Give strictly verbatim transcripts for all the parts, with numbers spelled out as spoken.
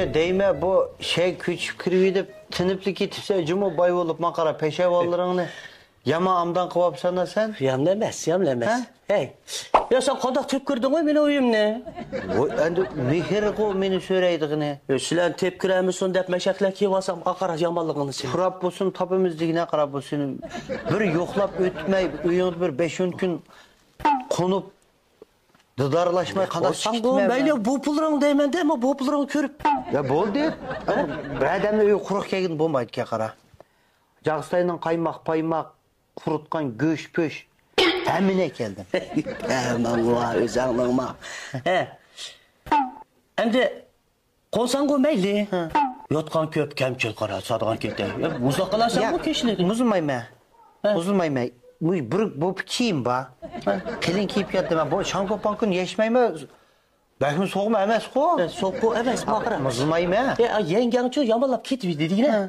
Öyle değme bu şey küçük kirvide tınıplı kitipse cumu bay olup makara peşevallarını yama amdan kıvapsana sen. Yamlemez, yamlemez. Hey, ya sen kadar tepkirdin o beni uyum ne? O endi mehir ko meni söyleydiğini. Ya silen tepkiremisin dep meşaklek yivasam akara yamanlığını sil. Kurap bolsun tapımızdigine qarab bolsun. Bir yoklap ötmey, uyup bir beş on gün konup dıdarlaşmay qadaş Sen bu böyle bu pullarını deymen de ama bu pullarını körüp. Ya boldu. Bir adamla uy quruq kelgin bolmaydı ki qara. Jağıstaydan qaymaq, paymaq, qurutqan göş pöş. Təmine keldim. Aman Allah özanlığıma. He. Hem de konsan go meyli. Yotkan köp kemçil qara sadağan ketey. Muzda qalarsan bu keşilik. Muzulmayma. Muzulmayma. Muy bir bu kim ba? Kelin kiyip yattım. Bu şanko pankın yeşmeyme. Belki soğuma emes ko. Soğuk emes makara. Muzulmayma. Ya yengen ço yamalap ketip dediğine.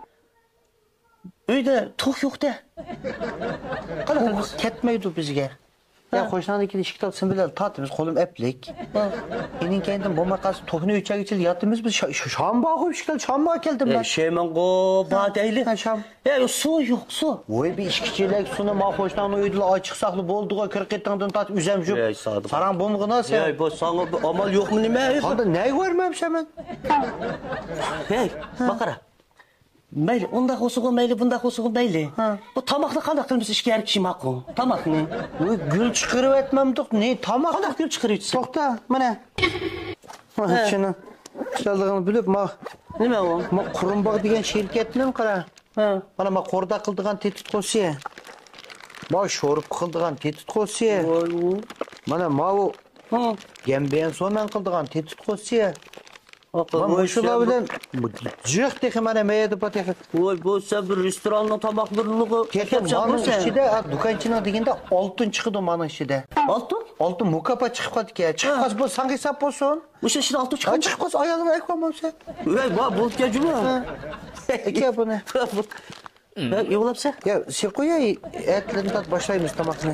Öyle tok yok de. Qala ketmeydi bizge. Ya qo'shninikini ishqilib simbilar tatimiz qo'lim eplik. Enin kendim bu maqas to'hni uchaga ichil yatimiz biz sham bağıb ishqil sham keldim ben. Şeymen go badeyli. Ha sham. Ya su yok su. Voy bir ishqichilik suni ma qo'shnan uydilar ochiq saqlı bolduga kirib ketgandan tat üzem shu. Saran bomg'ina sen. Ya bu sana amal yok mu nima? Hada ne görmemşem ben. Hey, bakara. Meyli, onda kosuğu meyli, bunda kosuğu meyli. Bu tamaklı kandak kılmış işker kişi makul. Tamak ne? Uy gül çıkarıp etmemdik. Ne tamak? Kandak gül çıkarıyorsun. Tokta, mana. Şunu güzelliğini bilip ma. Nime o? Ma Qurumbaq degan şirketni mi qara? Ha. Mana ma qorda qildigan tetit qo'siya. Ma sho'rib qildigan tetit qo'siya. Mana ma u Ha. Gembeyen so'man qildigan tetit qo'siya. Akıllı Şular bilen jık tekim mana meyedi patekim. Oy bu sen bir restoranla tabaklırlığı Tekim manın içinde, dukançına degende altın çıkıdı manın içinde. Altın? Altın mukapa çıkıp kadı ki. Çıkmaz bu sanki sap olsun. Bu şey şimdi altın çıkıyor. Ha çıkmaz ayağını ekmem sen. Uy bak bulut gecimi. Eki bu ne? Ya yolap sen? Ya sirkoya etlerini tat başlayımız tamakını.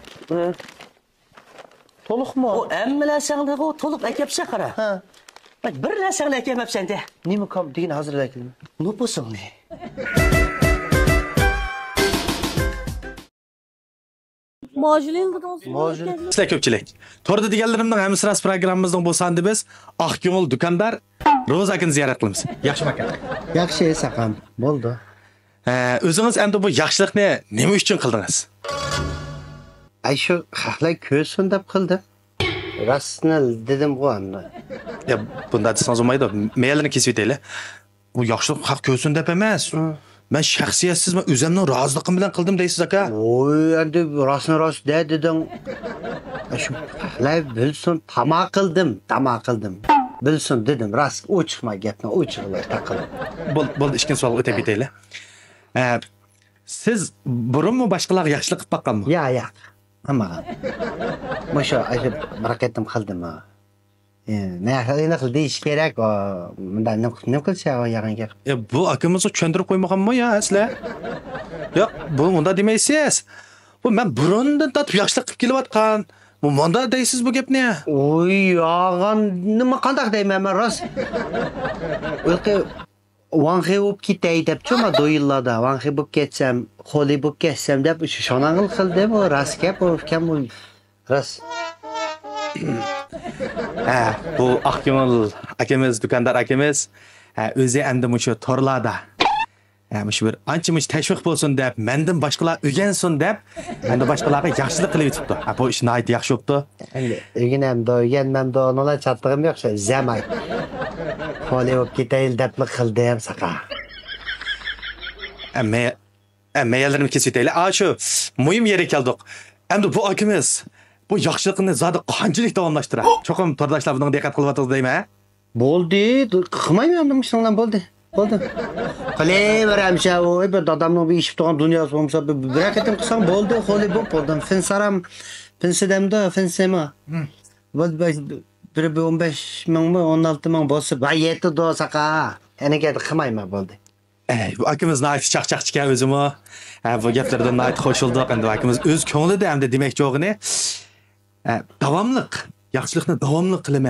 Toluk mu? O emmeler sen o toluk ekepse kara. Ha. Bak bir nesene ekemem sende. Ne mi kam degin hazır ekelim. Ne busun ne? Mojuling qilamiz. Mojuling. Sizlar ko'pchilik. To'rda deganlarimning hammasi ras programmamizning bo'lsandi biz Oqko'ngil do'kondor Roza akani ziyorat qilamiz. Yaxshi aka. Yaxshi esaqam. Bo'ldi. Ha, o'zingiz endi bu yaxshilikni nima uchun qildingiz? Ay shu xalqlar ko'rsin deb qildim. Rastni dedim bu anda. Ya bunda desangiz bo'lmaydi. Meyalini kesib etaylik. Bu yaxshilik xalq ko'rsin deb emas. Ben shaxsiyatsiz men o'zimning roziliqim bilan qildim deysiz aka. Oy, endi rostni rost de dedim. Shu xalqlar bilsin, tamom qildim, tamom qildim. Bilsin dedim, rost u chiqma gapni, u chiqlar taqilib. Bo'ldi, ikkinchi savol o'tib ketaylik. E, siz burunmi boshqalarga yaxshilik qilib boqqanmi? Ya, ya. Hammaga. Musho aytib barakatim qildim. Ne ne qil deyish kerak, bundan nima qilsa o yaqinga. E bu akamizni tushuntirib qo'ymaganmi ya asla? Yo'q, bu unda demaysiz. Bu men burundan tatib yaxshilik qilib kelayotgan. Bu menda deysiz bu gapni. Oy, yog'an nima qandaq deyman men rost. O'qi Vanxi bo'lib ketay deb choma do'yillarda, vanxi bo'lib ketsam, xoli bo'lib ketsam deb shonangil qildi bu rost gap, u kam bu rost. Ha, bu Oqko'ngil akamiz, do'kondor akamiz, o'zi endi mushu torlarda Ha, mushu bir ancha-muncha tashviq bo'lsin deb, mendan boshqalar o'rgansin deb, endi boshqalarga yaxshilik qilib yetibdi. Ha, bu ish nihoyat yaxshi bo'libdi. Endi o'rganamda, o'rganmamda onalar chattig'im yo'q, zamay. Xoli bo'lib ketay deb qildim saqa. Amma mayalarini kesib etaylik. A shu muhim yerga keldik. Endi bu akamiz bu yaxshilikni zodi qanchalik davomlashtiradi? Cho'qim tordoshlar bunga diqqat qilyapsiz deyman. Bo'ldi, qilmayman bundan bo'ldi. Bo'ldi. Qilaveramcha, voy bir dadamning bir ishib turgan dunyosi bo'lsa, bir harakatim qilsam bo'ldi, xoli bo'lib bo'ldim. Finsaram, finsidamda, finsema. Bo'ldi, bir o'n besh mingmi, o'n olti ming bo'lsa, va yetdi do saqa. Aniga qilmayman bo'ldi. Ey, bu akamiz nihoyat chaqchaq chikan o'zimi. Ha, bu gaplardan nihoyat qo'shildik. Endi akamiz o'z ko'nglida hamda demoqchi o'g'ini davomliq, yaxshilikni davomli qilaman.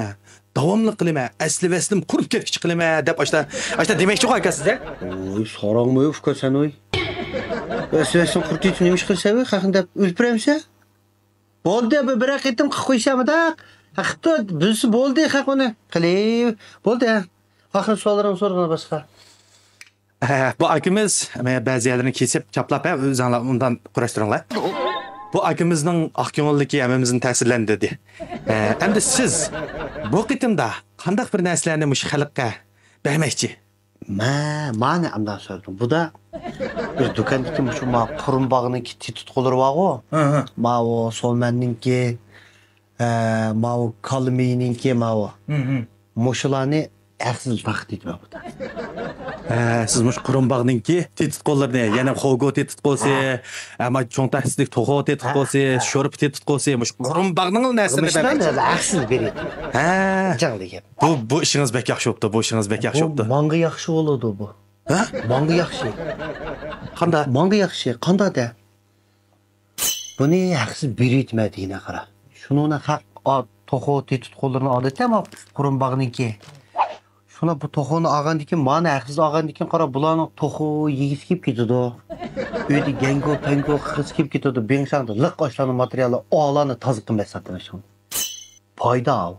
davomli qilaman, asli vaslim qurib ketkichi qilaman deb ashta ashta demoqchi-ku aka siz. Oy, sorangmay ufka sen oy. Ösvesin qurib ketib nima ish qilsa, haqin deb o'lpiramsa? Bo'ldi, bir qitim qilib qo'ysamda. Haqda bilsa bo'ldi, haq uni. Qilib, bo'ldi. Axir solarim so'rg'ini boshqa. Bu akimiz ba'zi yerlarini kesib, chaplab, o'zinglar undan kurashtiringlar. Bu akimizning aqko'ngilligi hammamizni ta'sirlantirdi. Endi siz bu qitimda qanday bir narsalarni mush xalqqa bermoqchi? Ma, mani amdan so'radim. Bu da bir do'kondagi shu ma qurumbog'niki tutqulari bor-ku. Ma o solmanninki, ma o kalmininki ma o. Mushularni haqsiz vaqt etma bu da. Siz mush qurumbog'ninki tetit qo'llarini, yana xogo tetit qo'lsa, ama cho'ntaslik to'g'o tetit qo'lsa, sho'rib tetit qo'lsa, mush qurumbog'ning narsasini bermoqchi. Haqsiz beradi. Ha, Jangli gap. bu bu ishingiz bek yaxshi bo'pti, bu ishingiz bek yaxshi bo'pti. Manga yaxshi bo'ladi bu. Ha? Manga yaxshi. Qanday? Manga yaxshi. Qanday da? Buni haqsiz berayotmadingina qara. Shuni haq to'g'o tetit qo'llarini odatda ama qurumbog'ninki. Şuna bu toxunu ağandikin, mani haqsiz ağandikin qara bularning toxu yigis kelib ketadi. Uyda gengo, pengo, qiz kelib ketadi. Bengshangda liq oshlarning materiali olarni toza qilmay satamiz shuni. Foyda o.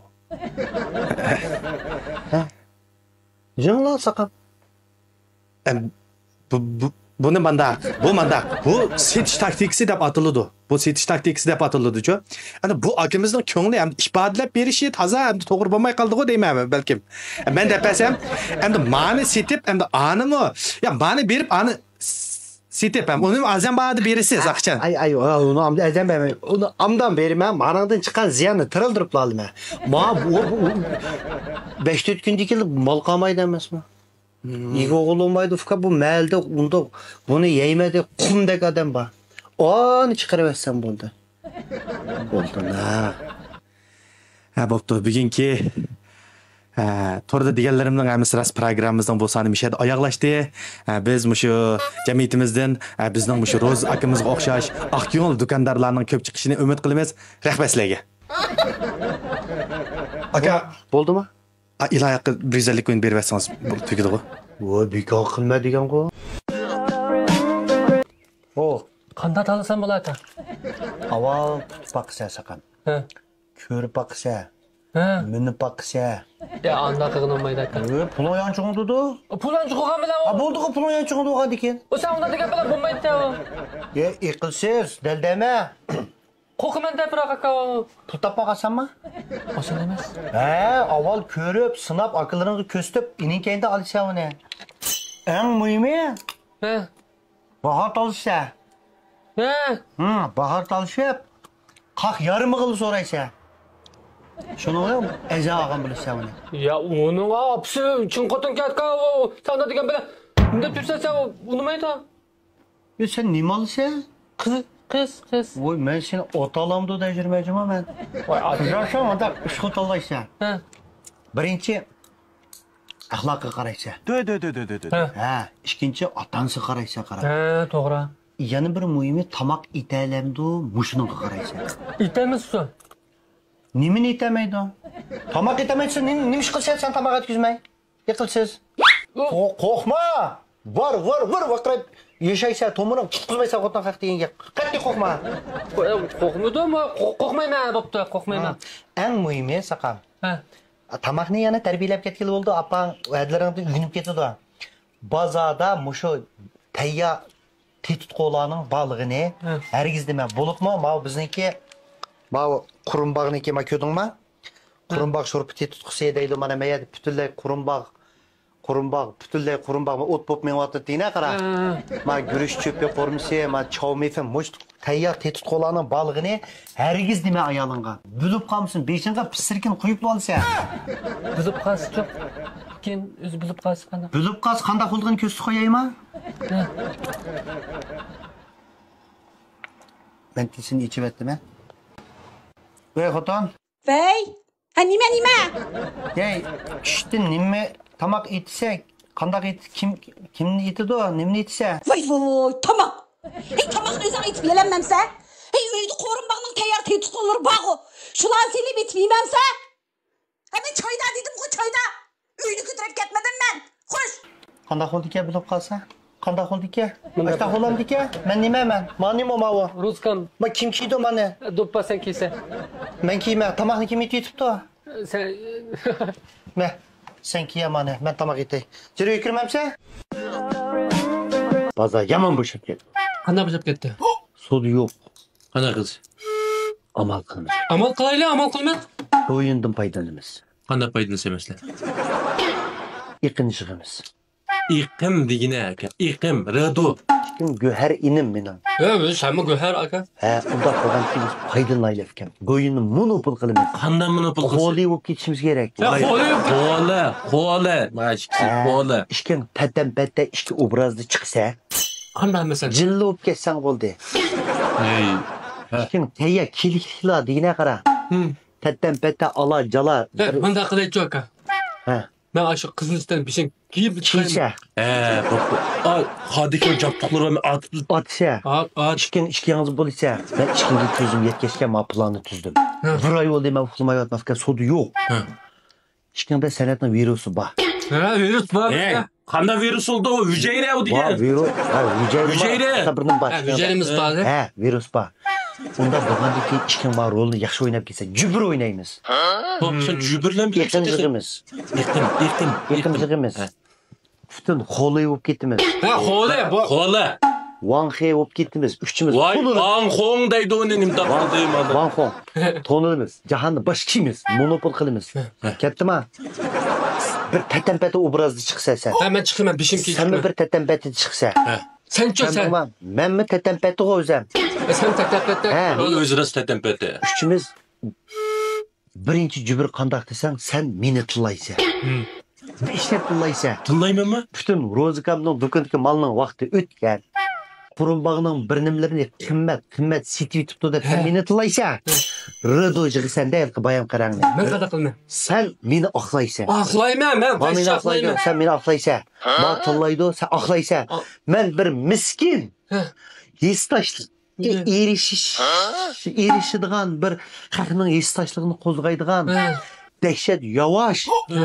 Ha? Jinglar saqab. Bu bu buni manda, bu manda, bu setish taktikasi deb atiladi. Bu setish taktikasi deb atiladi-ku. Ana bu akimizning ko'ngli ham ifodalab berishi toza, ham to'g'ri bo'lmay qoldi-ku deyman balkim. Men depasam, endi mani setib, endi animi, ya mani berib, ani setib ham uni azam ba'da berisiz aqchan. Ay ay, uni amda azam bermay. Uni amdan berman, manadan chiqqan ziyanni tirildirib qoldim. Ma bu besh to'rt kundagi mol qolmaydi emasmi? Yego olmaydı fıkra bu melde unda bunu yemedi kumdek adam var. Onu çıkarıversen buldu. Buldu na. Ha bo'pti, bugungi to'rda deganlarimning hammasi ras programmamizning bu soni mishadi oyoqlashdi. Biz mushu jamiyatimizdan bizning mushu Roz akimizga o'xshash aqyo'l do'kondorlarning ko'p chiqishini umid qilamiz. Rahmat sizlarga. Aka, Bo'ldimi? iloyaqqa brizalik o'yin berib bersangiz tugadi ku. O bekor qilma degan ku. O, qanday tanlasam bo'ladi? avval baqsa saqan. Ha. Ko'rib baqsa. Ha. Minib baqsa. Ya anda qilmaydi aka. O pulon yanchig'indi. Pulanchi qo'ygan bilan A bo'ldi ku pulon yanchig'indi o'g'an ekan. o sen undan degan bilan bo'lmaydi o. Ye, iqilsiz, daldama. Qo'qiman deb biroq aka o. Pul topaqasanmi? Oson emas. He, avval ko'rib, sinab, akıllarını köstüp, ininkeyinde alışa onu. En mühimi, Ha. bahar alışa. Ha. Hı, bahar alışıp, kalk yarım kılı soraysa. Şunu oluyor mu? Eza ağam bilirse onu. Ya onun apsı çınqotun katka o. Sen undan degan bilan unda tursa sen unmaydi. Ya sen nima alışa? Qiz, qiz, qiz. Oy, ben seni otalamda da jirmeyeceğim ama ben. Voy, Kızarsan onda ışkıt alaysa. Ha. Birinci, ahlakı qaraysa. Dö dö dö dö dö. Ha. Ha, ikkinchi otansı qaraysa qara. Ha, to'g'ri. Yana bir muhimi tamak itelemdi, muşununga qaraysa. Itamiz su. Nimini itemaydi o? Tamak itemaysan, nima ish qilsan sen tamak etkizmay? Yiqilsiz. Qo'rqma. Var, var, var, vaqirib yashaysa, to'mini qilmaysa xotin haq degan gap. Qattiq qo'rqma. Qo'rqmaydimi? Qo'rqmayman, bo'pti, qo'rqmayman. Eng muhimi saqam. Ha. Tamakni yana tarbiyalab ketgan bo'ldi, apang adlaringda uynib ketadi. Bozorda mushu tayyor tetutqo'larning balig'ini hargiz dema bo'libmi? Ma bizniki ma qurumbog'niki ma ko'rdingmi? Qurumbog' sho'rpi tetutqisi deydi, mana mayad butunlay qurumbog' qurumbog' butunlay qurumbog' o't bo'lib menyapti deyna qara. Ma guruch cho'pi qo'rmisi, ma chavmefim mush tayyor tetutqo'larning balig'ini hargiz dema ayolingga. Bilib qolmasin, beshinga pisirkin quyib olsa. Bilib qolsa yo'q. Keyin o'zi bilib qolsa qanday? Bilib qolsa qanday qilgan ko'zni qo'yaymi? Ben tisini içib etdim. Vey xotin. Vey! Ha nima nima? Ey, işte nima tamak etsek, qanday et kim kimni etidi o, nimni etsa? Vay vay tamak. Hey tamakni o'zing aytib yelanmamsa? Hey uyda qo'rinbog'ning tayyor tetutqonlari bor-ku. Shularni seni etib yemamsa? Hemen çayda dedim o çayda. Üyünü götürüp gitmedim ben. Hoş. Qanday bo'ldi ekan bilib qolsa? Qanday bo'ldi ekan? Ashta qo'lamdi ekan. Men nimaman? Men nima mavu? Ruzkam, Men kim kiydi meni? do'ppa sen kiysa. Men kiyma, tomoqni kim yetibdi? Sen... Ma, sen kiya meni. Men tomoq yetay. Jiri kirmamsan? Bozor yomon bo'shab ketdi. Qanday bo'lib ketdi? Sudi yo'q. Qanday qilsa? Amal qilamiz. Amal qilaylik, amal qilmak. O'yindan foydalanamiz. Qanday foydalansa Iqinishimiz. İqim degina aka. İqim, rado. Kim go'har inim mening. Ya, sen mi Göher aka? Ha, unda qolgan kim foydalanaylik ekan. Go'yinni monopol qilamiz. Qanday monopol qilsa? Xoli bo'lib ketishimiz kerak. Ya, xoli bo'lib- Xola, xola. Mashqi, xola. Ishkin tatam patta ikki obrazda chiqsa, Qanday mesela? jilli bo'lib ketsang bo'ldi. Ey. Ishkin tayya kiliklar degina qara. Tatam patta ala jala. Ya, bunda qilaychi aka. Ha, Ben aşık kızın istedim bir şey giyip çıkayım. kilsa, Ee, bak. Ay, hadika japtıqlarını atıp atsa. At, at. Ishkin ishkingiz bo'lsa, men ishkinga ko'zim yetkazgan men planni tuzdim. Bir oy bo'ldi men uxlamay yotmasga sudi yo'q. Ishkinda san'atning virusi bor. Ha, virüs var. Ey, Ya. qanday virus oldu o? Hücre o Bor degan. virus, ha, hujayra. Hujayra. Sabrning bor. Ha, hücremiz var. Ha, virus bor. Unda bo'lgandiki ishkin bor rolni yaxshi o'ynab kelsa, jubr o'ynaymiz. Bak sen jübürlen bir şey. Yaqinligimiz, İqim, iqim, yaqinligimiz. Butun xoli bo'lib ketdimiz. Ha, xole bu. Xola. Wang He bo'lib ketdimiz. Uchimiz Vay, to'nilib. an xong deydi onu nim tapdığım adam. Wang Hong. To'nilimiz. Jahonni bosh kiymiz. Monopol qilamiz. Ketdimi? Bir tatam-pata obrazda chiqsa sen. Hemen çıkayım bir şey Sen giyip. bir tatam-pata chiqsa. Sen çok Sen sen. bilmem. Menmi tatam-pata o'zim. E, Sen tak tak tak tak. Ha. O öz rast tepete. Uchimiz birinchi jubr qandoq desang, sen meni tillaysan. Ishlab tillaysan. Tınlayma mı? Butun rozikamning do'kondagi malning vaqti o'tgan. Qurumbog'ning bir nimalarini qimmat, qimmat setib yutibdi deb sen meni tillaysan. Rido jig'isan deb bayon qarangni. Ben kadar kılmam. Sen meni oqlaysan. Ahlayım ben. Ben Ben meni ben oqlaydi, ahlayım. sen meni oqlaysan. Ma tillaydi, sen oqlaysan. Men bir miskin. Yestaşlı. Erishish, erishadigan bir xalqning yestashligini qo'zg'aydigan dahshat yavaş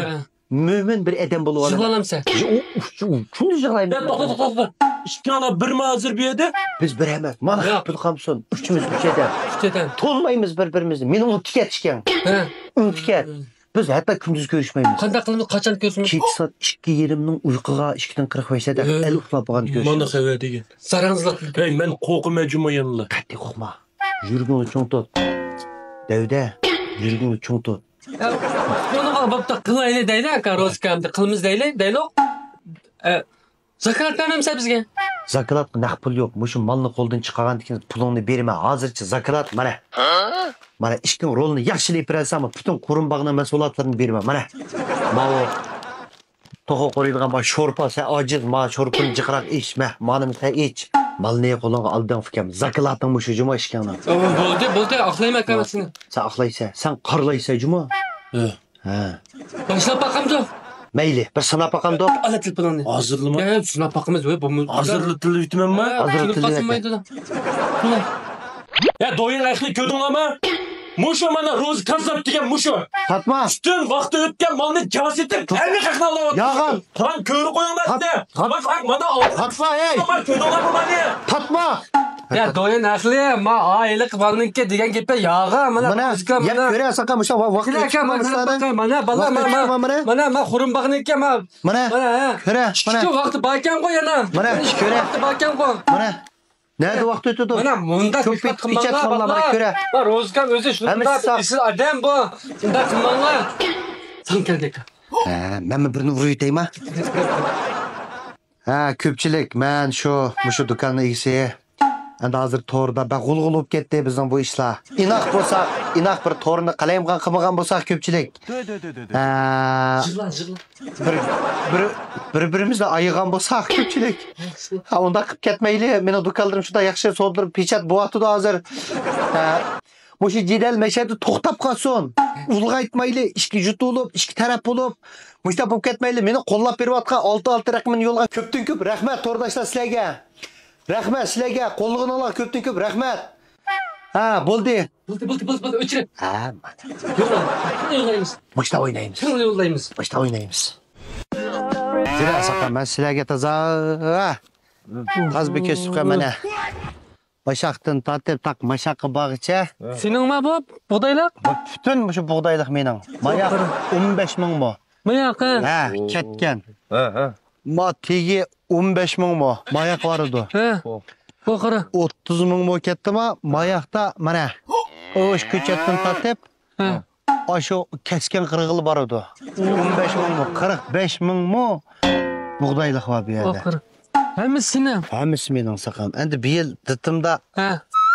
mo'min bir odam bo'lib olaman. Yılanım sen. Shuni yig'layman. Ya to'xta to'xta to'xta. İki ana bir mazır bir yedi. Biz bir emas. Mana Yo'q. pul qamson. Uchimiz uch odam. Üsteden. To'lmaymiz bir-birimizni. Meni unutib ketishgan. Ha. Unutgan. Biz hatto kunduz ko'rishmaymiz. Qanday qilib qachon ko'rsam? Kech soat ikki yarimning uyquga ikkidan qirq beshda el uxlab qolgan Bana ko'rishamiz. xabar degan. Sarangızla. Ey men qo'qima juma yanla. Qattiq uxma. Yurgini cho'ng tut. Davda, yurgini cho'ng tut. Ya, bunu alıp da kılaylı değil aka Rozkam'da kılımız değil değil o. E, Zakat vermemse bizge. Zakalat naq pul yo'q. Mushu malni qo'ldan chiqargan keyin pulingni berma. Hozircha zakalat mana. Mana ishkim rolni yaxshilab berasan, butun qurumbog'ning mas'uliyatlarini berma. Mana. Mavo to'g'ri qo'yilgan bu sho'rpa, sen ojiz, ma sho'rpani jiqroq ichma. Manimi ta ich. Malni qo'lingga oldan fikam. Zakalating mushu juma ishkani. Buldu buldu aklayım akamasını. Sen aqlaysan, sen qarlaysan juma. Ha. Başlap bakalım da. Mayli, bir sinab baqam deb. Alet planı. Hazırlı mı? Ya şuna bakımız ve bu mu? Hazırlı tili bitmem mi? Hazırlı Hazırlı tili basılmaydı da. Ulan. Ya doyun ayaklı gördün ama. Muşo bana roz kazap diyen muşo. Fatma. Bütün vakti ötken malını cevaz ettim. Elini kakna alamadın. Yağan. Lan körü koyunlar Tat- ne? tat- Bak bak bana al. Fatma ey. Ama kötü olan bu bana. Fatma. Ya doyun aklı ma aylık varınınki diyen gibi yağa mana Mana kızga yeb mana. ko'rasan qamsha vaqt Kilaka mana bakay mana bala Vaqt mana yetishma, mana. mana ma xurum bakınınki ma. Mana. Mana ha. Ko'ra, mana. Şu vakti bayken koy yana. Mana, ko'ra. Vakti bayken koy. Mana. Nerede vaqt o'tdi? Mana bunda Ko'p kuşkat pichat kılmanlar qilma, mana ko'ra. Bak Rozkan özü şunda Hamısı- isil adam bu. Bunda kılmanlar. Sen geldik. Ha, men birini urib yetaymi? Ha, ko'pchilik men shu mushu do'konning egasi. Endi hozir to'rda bag'ul bo'lib ketdi bizning bu ishlar. Inoq bo'lsa, inoq bir to'rni qalayimgan qilmagan bo'lsak ko'pchilik. Ha, Jırlan jırlan. bir bir bir-birimizni ayigan bo'lsak ko'pchilik. Ha, unda qilib ketmayli. Meni do'konlarim shunda yaxshi so'ldirib pechat bo'yatdi hozir. Ha, mushu jidal mashhadi to'xtab qolsin. Ulg'aytmayli, ishga yutilib, ishga taraf bo'lib, mushta bo'lib ketmayli. Meni qo'llab berayotgan olti olti raqamini yo'lga ko'pdan ko'p rahmat to'rdoshlar sizlarga. Rahmat sizlarga, qo'llig'ingizlar ko'pdan ko'p rahmat. Ha, bo'ldi. Bo'ldi, bo'ldi, bo'ldi, bo'ldi, o'chirib. Ha, Yig'laymiz. boshda o'ynaymiz. Tilla yo'llaymiz. Boshda o'ynaymiz. Jira saqam, men sizlarga toza qazbeka suqa mana. Bashaqdan tatib taq mashaqqa bag'icha. Seningmi bu bug'doylar? Butun shu bug'doyliq mening. Mayaq o'n besh ming mo. Mayoqqa. Ha, ketgan. Ha, ha. Ma tegi o'n besh ming mo. Mayaq bor edi. Ha. Bu qara. o'ttiz ming mo ketdimi? Mayaqda mana o'sh ko'chatdan tatib Ha. Aşo kesken qirg'il bor edi. o'n besh ming mo, qirq besh ming mo bug'doyliq var bu Bu yerda. qara. Hammasini. Hammasi mening saqam. Endi bu yil ditimda Ha.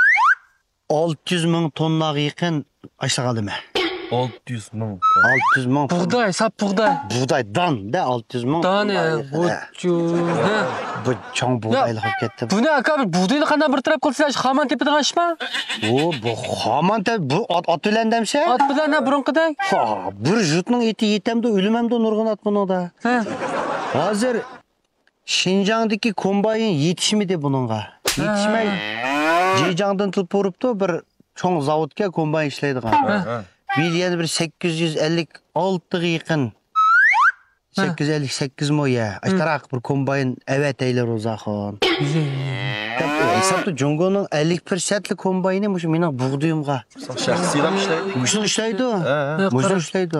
olti yuz ming tonnaga yaqin ashlaqadimi? olti yuz ming. olti yuz ming Bug'doy, sap bug'doy. bug'doy dan da olti yuz ming. Dani, o'chu. Ha. Bu cho'ng bug'doyliq bo'lib ketdi. Buni aka bir bug'doyni qanday bir taraf qilsalar, xaman tepadan ashma? O bu xamanta bu ot o'landamsa? Ot bilan na burunqiday. Ha, bir jutning eti yetamda o'limamda nurg'un ot buningda. Ha. Hozir Şinjangdagi kombayn yetishmidi buningga. Yetishmay Jejangdan tilib uribdi bir cho'ng zavodga kombayn ishlaydigan. Bir yana bir sakkiz yuz ellik olti ga yaqin. sakkiz yuz ellik sakkiz moya. Ashtaraq bir kombayn evet eyler o'zaxon. Hesapda Jungoning ellik persentlik kombayni mushu mening bug'doyimga. Shaxsiylab ishlaydi. Mushu ishlaydi. Mushu ishlaydi.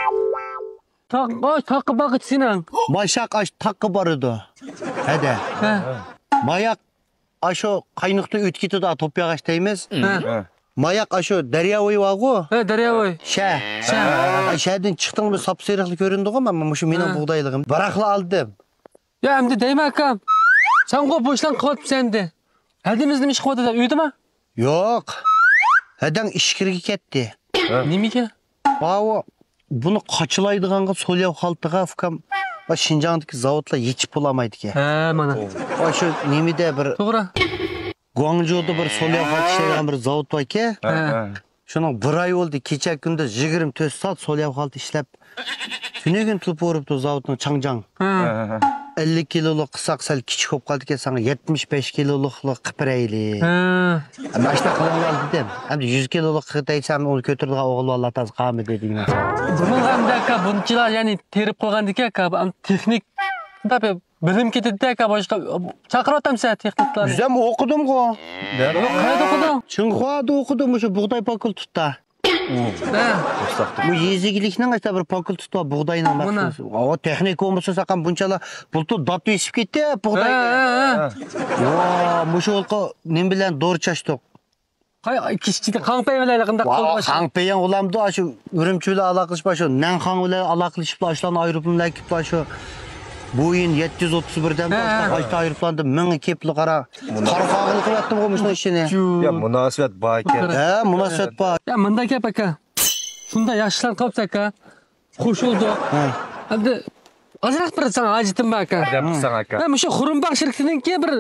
Taq, oy, taqqa bag'it sening. Mashaq ash taqqi bor edi. Hada. Ha. Mayak aşo qaynoqda o'tib ketadi to'pyag'ash deymiz. Ha. Mayak aşo daryovoy vaqo. Ha, daryovoy. Sha. Sha. Shadin chiqdingmi sapseriqli ko'rindi-ku, men mushu mening bug'doyligim. Baraqla oldim. Ya endi deyman akam. Sen qo'y boshlan qilyapsan endi. Hadimizni ish qilyapti deb uydimi? Yo'q. Hadan ishkirga ketdi. Nimaga? Bawo buni qochilaydiganga so'lyav xaltiga ukam va Şinjangdagi zavodlar yechib bo'lamaydi ekan. Ha, mana. O'sha nimida bir To'g'ri. Guangzhouda bir so'lyav xalt ishlaydigan bir zavod bor ekan. Ha. Şunun bir ay oldu, kecha kunda yigirma to'rt soat so'lyav xalt ishlab. Tunegin tulib o'ribdi zavodning Changjang. Ha. ellik kiloluk qilsak sal kichik bo'lib qoldi ekan, sana yetmish besh kiloluk qipirayli. Ha. Mana shuna qilib dedim. Endi yuz kiloluk qiltaysam uni ko'tirdigan o'g'il bollatasi qami dedim. Bunun hamda aka bunchilar ya'ni terib qo'ygandiki aka texnik tabi bilim ketdi aka boshqa chaqiryapman sen texniklarni. Biz ham o'qidim-ku. Qayerda o'qiding? Tsinxuada o'qidim o'sha bug'doy fakultetida. Ha. Bu yezigilikning asa bir fakulteti bor bug'doyning maqsadi. O texnik bo'lmasa saqam bunchalar bultur dot esib ketdi bug'doy. Ha. Vo, musholqa nim bilan dorchashdik. Qay kichkina qanpaylarga qanday qilib Qanpayan ulamda shu Urumchilar aloqalashib shu Nanxan bilan aloqalashib shularni ayroplanlar kelib shu Boeing yetti yuz o'ttiz bir dan boshqa qayta ayroplandi ming kepli qara. Qarqog'ini qilyaptim qo'mishni ishini. Ya munosabat bor ekan. Ha, munosabat bor. Ya menda gap aka. Shunda yaxshilar qolsa aka. Qo'shildi. Endi ozroq bir san ajitim aka. Yapsan aka. Ha, o'sha Xurumbaq shirkatininki bir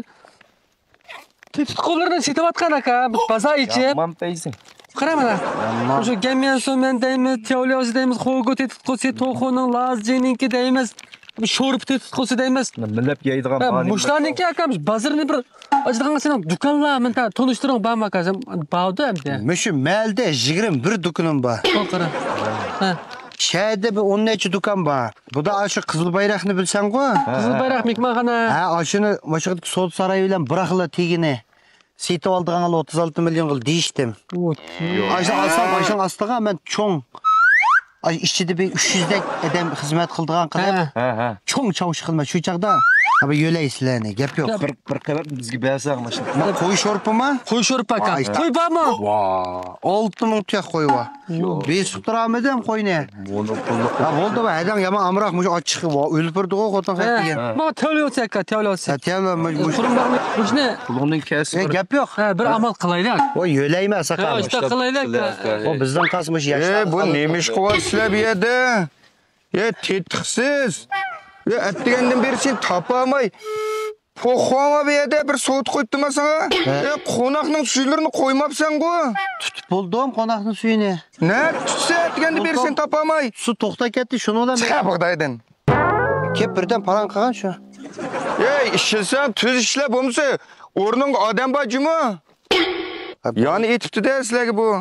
Tetqo'lardan setayotgan aka, bozor ichib. Yomon paysin. Qara mana. O'sha gamyan so'men deymiz, teoliyasi deymiz, xo'go tetqo'si, to'xoning lazjininki deymiz. Bu sho'rib tetqo'si deymiz. Millab yeydigan bani. Mushlarniki aka, bozorni bir ajdigan sen do'konlar men ta tonishtiring bormi aka? Bavdi endi. Mushu malda yigirma bir do'konim bor. Qara. Ha. Shayda bir o'n necha do'kon bor. Bu da shu qizil bayroqni bilsan-ku? Qizil bayroq mehmonxona. Ha, oshini mashhur sud saroyi bilan bir xil tegini setib oldigan o'ttiz olti million qil deyishdim. Oshni olsam, oshning ostiga men cho'ng Ay ishchida bir uch yuz dak odam xizmat qildigan qilib. Ha, ha. Cho'ng chavush qilma shu chaqda. Abi yo'laysizlarni, gap yo'q. Bir bir qilib bizga bersak mashina. Qo'y sho'rpimi? Qo'y sho'rpa aka. Qo'y bormi? Va, olti ming tuyoq qo'y va. besh turamidem qo'yni. Bo'ldi, pulni. Ha, bo'ldi va haydam yomon amroq mush ochiq va o'lib turdi-ku xotin qaytgan. Ma teoliyasi aka, teoliyasi. Ha, tiyama mush. Mushni Pulning kasi. Gap yo'q. ha bir amal qilaylik. O yo'laymas Ha, aqam. ishda qilaylik. O bizdan qasmish E, yashlar. bu nemish qilyapsizlar bu yerda? E, tetiqsiz. E, atdigandan beri sen topolmay Po'xoma bu yerda bir so't qo'ydimmi sana? E, qo'noqning suylarini qo'ymabsan-ku. Tutib bo'ldim qo'noqning suyini. Ne tutsa atdigandan beri sen topolmay. Su to'xta ketdi, shunidan Chiqa bug'doydan. kep birdan paran qilgan shu. Ey, ishilsan, tuz ishla bo'lmasa, o'rning odam bor jumi. Yani etipti-de sizlarga bu.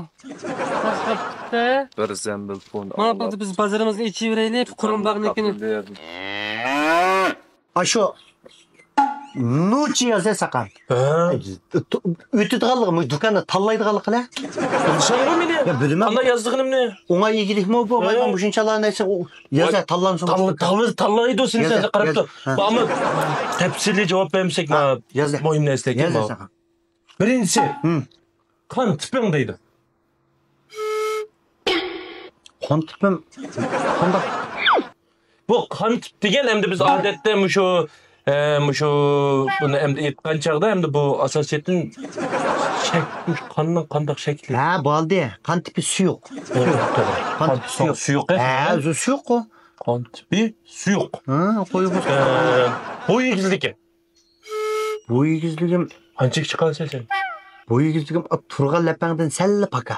Bir zembil fon. Mana bu biz bazarimizga ichib beraylik, Qurumbog'nikini. Aşo. Nuçi yazı sakan. Ütüdğanlığı dükkanda tallaydıqanlığı qala. Sen bu meni? Ya bilmem. Anda yazdığım ne? Ona iyilik mi bu? Hayvan bu şunçalar neyse yazı tallansın. Tallı tallı tallaydı o seni Yazı, sen qarab yazı. tur. Ama tepsili cevap vermesek ma. yazı. Boyum ne istekin Yazı bu. sakan. Birincisi. Hı. Kan tipin deydi. Kan tipim. Kanda. Bu kan tip degen hem biz adette şu Hem şu bunu hem de etken çağda hem de bu asasiyetin şekmiş kanın kandak şekli. Ha baldi. Kan tipi suyuk. Kan tipi suyuk. Suyuk. Ha suyuk o. Kan tipi suyuk. Ha koyu bu. Bu igizliki. Bu igizligim. Hançık çıkan sen. Bu igizligim turgan lepangdan sel paka.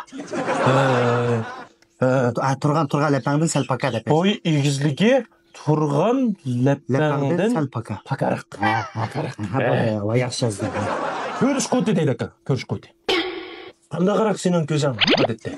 Ha turgan turgan lepangdan sel paka dep. Bu igizliki turgan Lepangdan lepangdan sel paka. pakarak. Ha pakarak. Ha bu yaxşı yazdı. Körüş koydu deydi aka. Körüş koydu. Kanda karak senin gözün adette.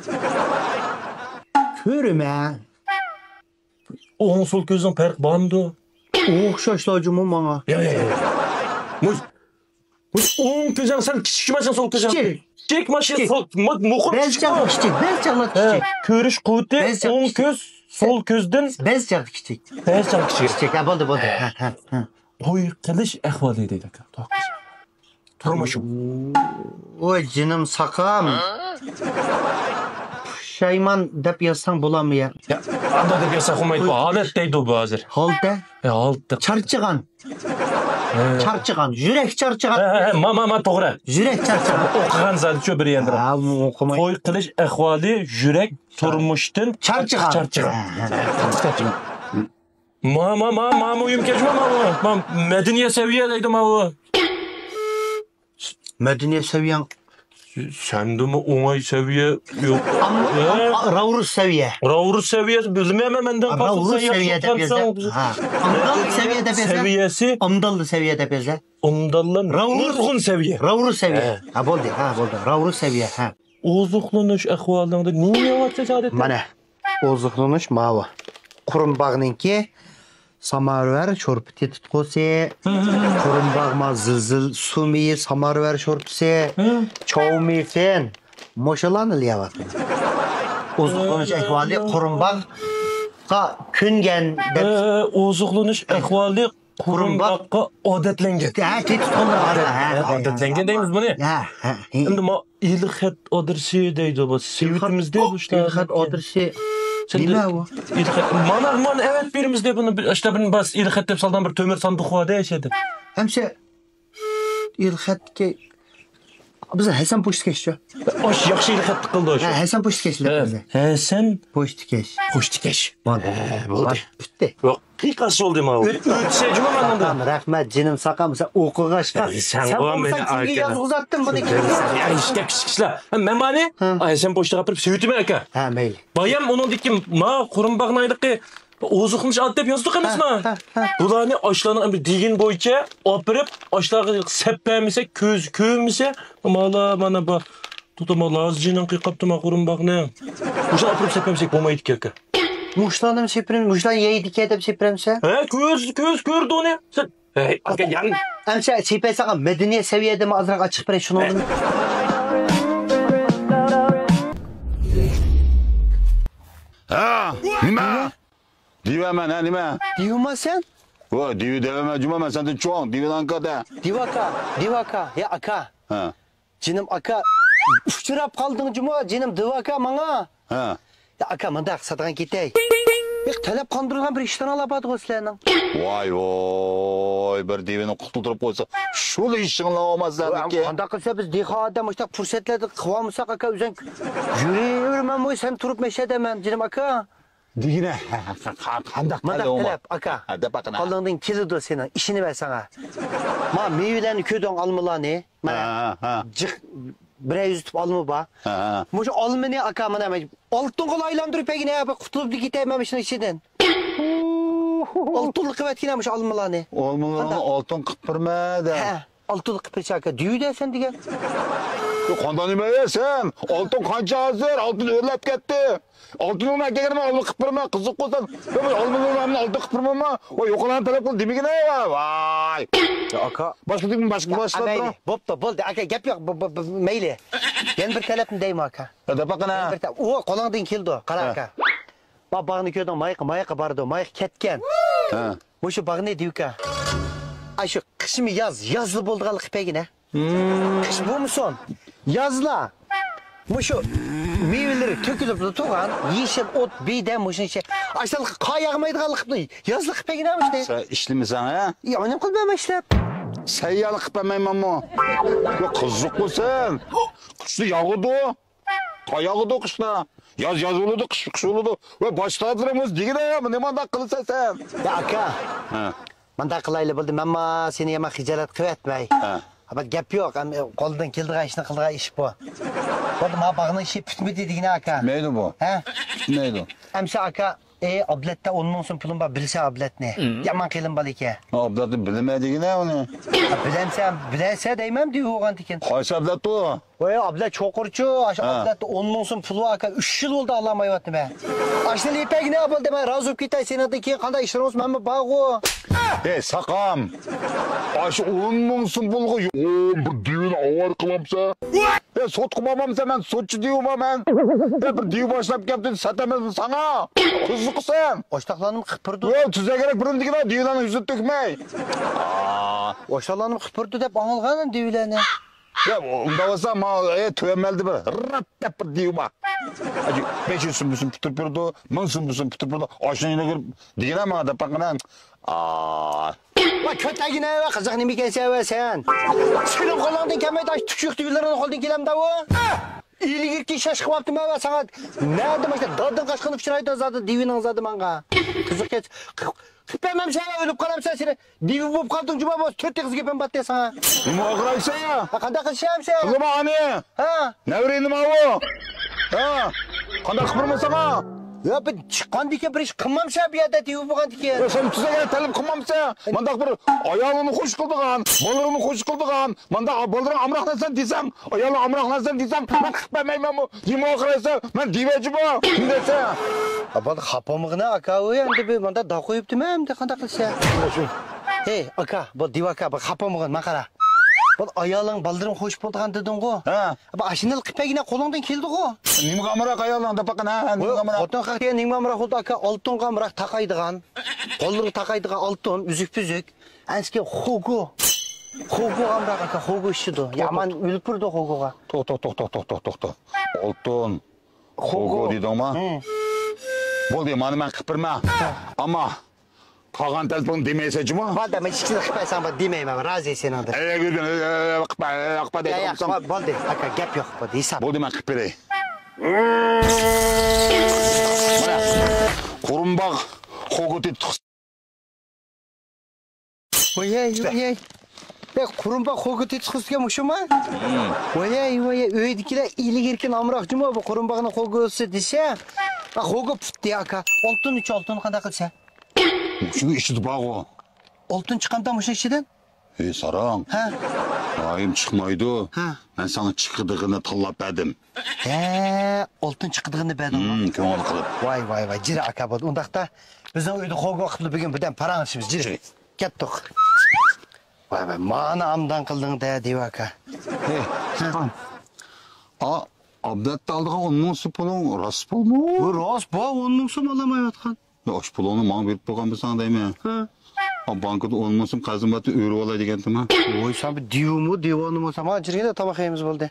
Körüme. Oğun sol gözün perk bandı. Okşaşlacımı bana. Ya ya ya. Muş. Muş oğun gözün sen küçük maşın sol gözün. Küçük. Çek maşın sol. Muhum Bez küçük. çarpı küçük. Bez çarpı küçük. Körüş koydu. Ben- Oğun göz sol gözden Bez çarpı küçük. beyaz çarp küçük. Küçük. Ha buldu buldu. Ha ha ha. Oy kılıç ehvalı deydi aka. Tokaş. Turmuşum. Oy canım sakam. Şeyman dep yazsan bulamıyor. Ya anda da bir sakumaydı. Alet deydi bu hazır. Halde. E aldı. Çarçıgan. Çarçıgan. Yürek çarçıgan. He he ma ma ma doğru. Yürek çarçıgan. Okugan zaten şu bir yandır. Ha bu okumay. Toy kılıç ehvali yürek turmuştun. Çarçıgan. Çarçıgan. Ma ma ma ma muyum geçme ma bu. Ma medeniye seviyedeydi ma bu. Medeniye seviyen. Sen de mi onay seviye yok? Ama Ravrus seviye. Ravrus seviyesi bilmem benden. Ravrus seviyede bezle. Ha. Amdallı seviyede bezle. Seviyesi Amdallı seviyede bezle. ondan Ravrus'un seviye. Ravrus seviye. Ha buldu. Ha buldu. Ravrus seviye. Ha. Ozuqlanış ahvalında niye var tesadüf? Mana. Ozuqlanış mavi. Qurumbog'ninki samarvar sho'rpiti tutqusi, Qurumbog'ma zilzil sumi samarvar sho'rpisi, chovmi fen moshalarni ilyapti. Ozuqlanish ahvoli Qurumbog'ga ko'ngan deb Ozuqlanış ahvali Qurumbog'ga odatlangan. ha tutqunlar ha. Odatlangan deymiz buni. Ha, ha. Endi ma ilxat odrsi deydi bu. Sevitimizde bu işte. İlxat odrsi. Nima bu? İlxat. Mana mana evet birimizde bunu işte bir bas ilxat deb saldan bir tömür sandık var yaşadı. Hemşe ilxatga biz Hasan Po'shtkesh. Oş yaxshi ilxat qildi oş. Ha, Hasan Po'shtkesh bize. He sen Po'shtkesh. Po'shtkesh. Bo'ldi. Bo'ldi. Bitti. Yo'q, qiqasi oldu ma. O'tse juma manda. Tamam, rahmat jinim saqam sen o'qig'ashqa. Sen qo'yma meni kimga aka. yozg'izatdin buni? Ya işte kişkişler. Men bani ay sen poçta qapırıp sevitime aka. Ha, mayli. Bayam onun dikim ma Qurumbog'ni aylıqı ozuqnish ad deb yozdik emasmi? Bularni oshlarni bir degin bo'yicha opirib, oshlarga seppamisa, ko'z ko'misa, mala mana bu tutama lazjinin qiqapti ma Qurumbog'ni. O'sha opirib seppamsak bo'lmaydi aka. Mushlarni sepirim, mushlar yeydi deb sepirimsa? Ha, ko'z ko'z ko'rdi uni. Sen hey aka yan. Hemşe sepaysaqa madaniyat saviyadami azroq ochiq beray shuni oldin. Ha, nima? Divaman ha nima? Diyuma sen? O divi devama cuma sen de çoğun dividan kada. Divaka, divaka. Ya aka. Ha. Jinim aka uchrab qolding juma, jinim divaka manga. Ha. Ya aka manda qisadigan ketay. Bir talab qondirilgan bir ishdan olabadi sizlarning. Vay vay bir divini qutultirib qo'ysa, shul ishingni olmaslarniki. Qanday qilsa biz deha odam o'sha fursatlarda qilamisak aka o'zing yuraverman mo'y sen turib meshadaman jinim aka. Digine. Qanday Manda talab aka. Hadi bakın. Qo'lingdan keladi sening ishini ber sana. Ma meyvelarni ko'dong olmalarni. Mana. Ha ha. Jiq bir yüzüp alma ba. Ha. Muş almını aka mana altın kol aylandırıp peki ne yapıp kutulup gitmemişsin içinden. Altınlık kıymet kinemiş almalarını. Olmalarını altın kıpırma da. He, altınlık kıymet aka. Düğü de sen diye. Qanday nima ya sen? Oltin qancha hozir? Oltin o'rlab ketdi. Oltinni akaga olib qilib berma, qiziq qo'ysan. Men oltinni oltin qilib berma. Voy yo'qlarni talab qil demagina. Voy. Aka. Boshqa degim boshqa boshqa. Mayli, bo'pti, bo'ldi. Aka, gap yo'q. Mayli. Yana bir talabni deyman aka. Hadi baqana. O, qo'lingdan keldi. Qara aka. Ba bag'ni ko'rdim, mayq, mayq bardi, mayq ketgan. Ha. O'sha bag'ni deyuka. Aşı qishmi yoz, yozli bo'ldigan qipagina. Qish bo'lmasin. Yozla. Mushu meyvelari to'kilib turgan, yeshil o't beydan mushincha. Ashtal qayag'maydigan qipni. Yozli qipagina işte. Sen işlimisan ha? Ya onim qilmam ishlab. Sayyalı qilmaymanmi? Yo qiziq qo'ysan. Qishni yog'di. Qayog'di qishni. Yoz yoz bo'ladi, qish qish bo'ladi. Va boshladiramiz degina, nima manda qilsan sen? Ya aka. Ha. Manda qilayli bo'ldi, mamma seni yama xijolat qilyapmay. Ha. Ama gap yo'q, qo'ldan keldigan ishni qilgan ish bu. Bo'ldi, ma bag'ni ishi bitmadi degina aka. Mayli bu. Ha? Mayli. Amsa aka, e oblatda o'n ming so'm pulim bor, bilsa oblatni. Yaman qilin bor ekan. Oblatni bilmaydigina uni. Bilamsam, bilasa deyman deb o'g'an ekan. Qaysi oblat u? Voy, oblat cho'qurchu, ash oblatda o'n ming so'm pul aka, uch yil bo'ldi olmayapti men. Ashni lepagina bo'ldi, men rozi bo'lib ketay, sendan keyin qanday ishlarimiz menmi bog'u. Ey saqam. Aş o'n ming so'm pulga bir divini avar qilamsa. E sot qilmamamsa men sotchi deyman men. E bir div boshlab kelibdi, satamazmi sana? Qiziqsan. Oshtoqlanim qipirdi. Yo, tuza kerak birin degina divlarni yuzib to'kmay. Oshtoqlanim qipirdi deb angilganim divlarni. Ya unda bo'lsa, ma e to'yameldi bir. Rat deb bir div bor. Aji besh yuz so'm so'm putur berdi, ming so'm so'm putur berdi. Oshingga kirib degina ma deb baqana. Aa. Va kötagina va qiziq nima ekansan va sen? Sening qo'lingdan kelmaydi, ash tushuk divlarni qo'ldan kelamda u. İyilik shash qilyaptimi va sana nima mana dadin qashqinib chiroyda zodi divining zodi menga. Qiziq ket. Qipamam sen o'lib qolamsan seni. Divi bo'lib qolding juma bo'z to'rt qizga pam batda sana. Nima o'qiraysan ya? Qanday qilsam sen? Qilma ani. Ha? Navri nima u? Ha? Qanday qilmasan? Ya bir chiqqandiki bir ish qilmamsa bu yerda divi bo'lgandiki. Sen tuzaga talab qilmamsa, manda bir ayolini xush qildigan, bolalarni xush qildigan, manda bolalarni amroqlasan desam, ayolni amroqlasan desam, men qilmaymanmi? Nima o'qiraysan? Men divajiman. Desa. Abad xapomig'ini aka u endi bu menda da qo'yibdimi endi qanday qilsa? Hey aka, bu divaka bu xapomig'ini ma qara. Bu ayoling baldirim xo'sh bo'lgan deding-ku. Ha. Bu ashinal qipagina qo'lingdan keldi-ku. Nima amroq ayolni depaqana, nima amroq? Xotin qaqqa nima amroq xuddi aka oltin amroq taqaydigan, qo'llarga taqaydigan oltin, uzuk-puzuk. Anski xogo. Xogo amroq aka xogo ishidir. Yaman o'lib turdi xogoga. To'q to'q to'q to'q to'q to'q to'q. Oltin. Xogo deydingmi? Bo'ldi, meni men qilib Ammo qolgan telefon demaysan-jimi? Bo'ldi, men hech kim qilmaysan, men demayman, rozi seningdir. Ey, yurgan, qilma, qilma deyapsan. Bo'ldi, aka gap yo'q, bo'ldi, hisob. Bo'ldi, men qilib beray. Mana Qurumboq xo'g'iti Voyay, voyay. Bek Qurumboq xo'g'iti tuxusga mushuma? Voyay, voyay, uydagilar ilik erkin amroqchimi bu Qurumboqning xo'g'isi desa? Ha, xo'g'i putdi aka. Oltin uch oltin qanday qilsa? Shunga ishni bog'u. Oltin chiqqanda mush ichidan? Ey sarang. Ha? Doim chiqmaydi. Ha. Men sana chiqdig'ini tanlab berdim. Ha, oltin chiqdig'ini berdingmi? Hmm, ko'ngil qilib. Voy, voy, voy, jira aka bo'ldi. Undaqda bizning uyda xo'g'i qilib bugun birdan paranishimiz jira. Ketdik. Voy, voy, mana amdan qilding da, deb aka. Hey, chiqqan. A, obdatda oldigan o'n ming so'm pulun rost pulmi? Bu rost, bu o'n ming so'm olamayotgan. Yosh pulini menga berib qo'ygan bo'lsang deyman. Ha. A bankada o'n ming so'm qazimatni o'rib olay degandim. Voy, sen bir divmi, devonmi bo'lsa, mana jirgada tomoq yeymiz bo'ldi.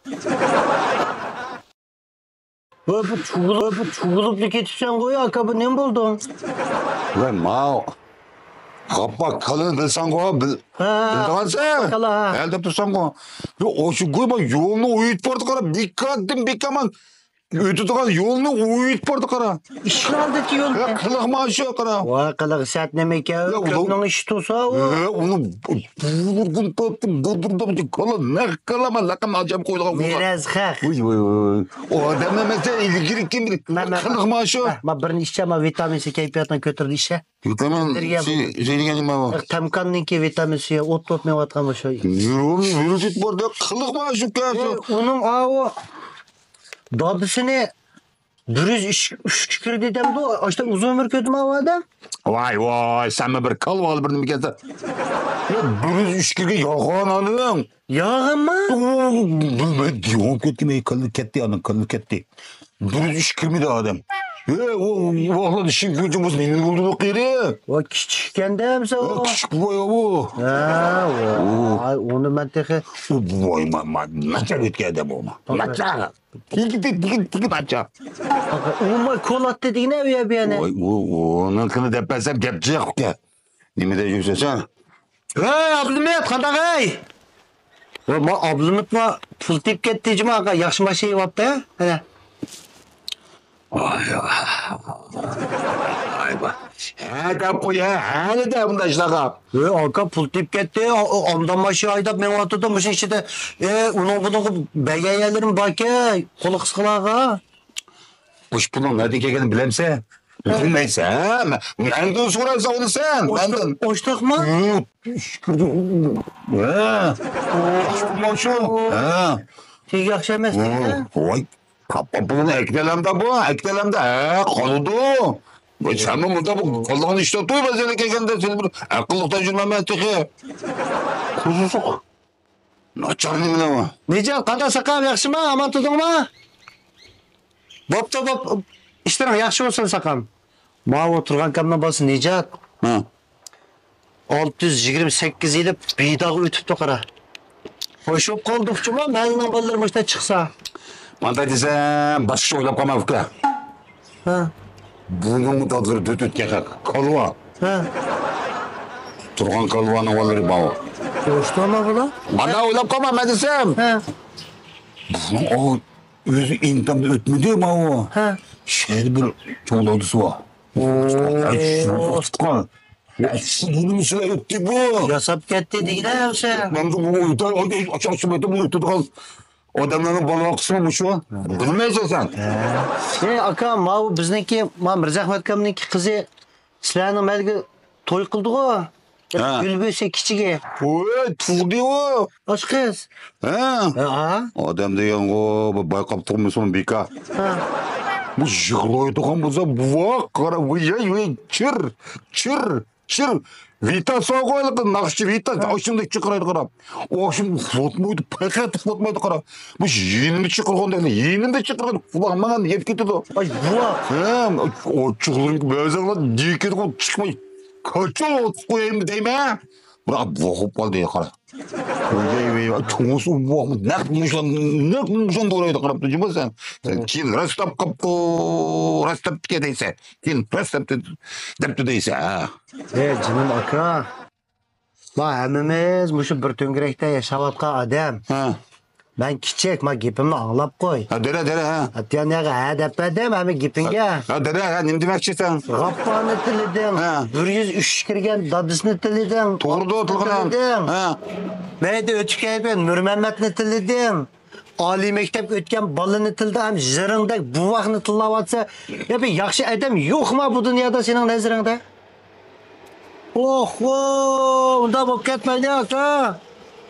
Voy, bu chug'ulib, bu chug'ulib ketibsan qo'y, aka, bu nima bo'ldi? Voy, ma Qappa qalin bilsan qo'y, bil. Bilgansan? Qala. Elde tursan qo'y. Yo, o'shu qo'yma yo'lni o'yib bordi qarab, bekatdim, bekaman. ötüp turgan yolunu uyup bardı qara. İşini aldı ki yol. Ya qiliq maşı qara. Vay kılık saat nemek ya. ulan- Köpnün işi tutsa o. Ya onu bulurdun taptım durdurdum kola ne kalama lakam acam koyduğum. Biraz hak. Uy uy uy. O adam mesela ilgili kim bilir. Qiliq maşı. Ma birini içeceğim ama vitamin C keyfiyatını götürdü işe. Vitamin Nereye şey şeyden ama. Tamkanninki vitamin C ot ot mevat kalmış o. Yürüm yürütüp bardı qiliq maşı kası. Onun o dadısını dürüz iş şükür dedim de işte uzun ömür kötü mü o adam? Vay vay sen mi bir kalvalı birini mi geldi? Ya bürüz üçkürge yağan anın. Yağın mı? Ben diyorum ketki kalı ketti anın kalı ketti. Bürüz üçkür mi de adam? Ya o vallahi işin gücümüz neyin bulduğunu kıyırı. O küçükken de mi o? Küçük bu ya bu. Ha o. Ay, onu ben tehe. Vay ma ma nasıl ötke adam o ma. Nasıl? Tiki tiki tiki tiki maça. Oma kolat dediğin ne ya bir yana? Vay o onun kını depesem gepçek ki. Nime de yüksel sen? Hey Abdülmet kanday. Ve ma Abdülmet ma pul tip gitti cuma yaxşı şey yaptı ya. Hele. Ay ay bak. Ha da bu ya. Ha da bunda işlaka. Ve arka pul tip gitti. Ondan başı ayda ben oturdum işte işte. E onu bunu beğenlerim bak ya. Kolu kıskılağa. Kuş bunun ne diyeceğini bilemse. Bilmeyse ha. Benden sorarsa onu sen. Benden. Boşluk mu? Ha. Kuş şu. Ha. Şey yaxşı emas değil. Vay. Kapı bunu eklelemde bu. Eklelemde. Ha. Kalıdı. Ve sen mi burada bu kalığın işte duyma seni kekende seni bir akıllıktan jürmeme tıkı. Kuzusuk. Naçarını ne var? Nece kanka sakal yaxşı mı? Aman tutun mu? Bopta bop. İşte yaxşı olsun sakal. Ma oturgan kamdan basın Necat. Ha. altı yüz yigirma sakkiz yili biydağı ötüptü qara. Hoşup qaldık cuma, məndən ballarım işte çıksa. Manda desem başka oylap kalma fıkra. Ha, Bunun tadları düt düt kekak. Kalva. ha. Turgan kalvanın oğulları bağı. Hoştu ama bula. Manda oylap kalma ben desem. Ha, Bunun o özü intamda ötmedi mi o? ha. Şeyde bir çoğul ordusu var. Ay şunu tutkan. Ya şunu mu sıra öttü bu? Yasap gitti değil ya sen. Ben de bu uyutan, o da aşağı sımetı bunu tutkal. Adamların balığı kısmı mı şu? Bilmeysen sen. Şey aka ma bizniki ma Mirza Ahmet kamniki kızı Silahının belki toy kıldı o. Ha. Gülböse kiçige. Oy tuğdu o. Aç kız. Ha. Ha. Adam degan o bayqap turmusun bika. Ha. Bu yığılıyor tuğan bulsa bu kara bu ya ya çır çır çır. Vita soğuk nakşı vita aşımda çıkaraydı kara. O aşım flotmuydu paket flotmuydu kara. Bu yeni çıkargan dedi yeni de çıkargan. Kulağımdan yep gitti o. Ay bu. Ha o çıkılın bezakla dikkat o çıkmay. Kaçol koyayım değil mi? Bırak bu hop kaldı ya kara. Öyle bir çoğusu bu ne yapmışlar ne yapmışlar doğruydu karaptı cuma sen. Sen kim rastap kapı rastap kedeyse kim rastap deptedeyse ha. E canım aka. Ma hemimiz muşu bir tüngürekte yaşavatka adam. Ha. Ben kiçik ma gipimi anlap koy. Ha dere dere ha. Hatta ne kadar depedim ama gipinge. Ha dere ha ne demek sen? Rappanı tilidin. Ha. Bir yüz üç kirgen dadısını tilidin. Doğru oturgan. Ha. Ben de ötüke ben Nur Mehmet'ni tilidin. Ali mektep ötken balını tildi hem zırında buvakını tillavatsa. Ya bir yakşı adam yok mu bu dünyada senin nezirinde? Oh oh. Onda bu ketmedi aka.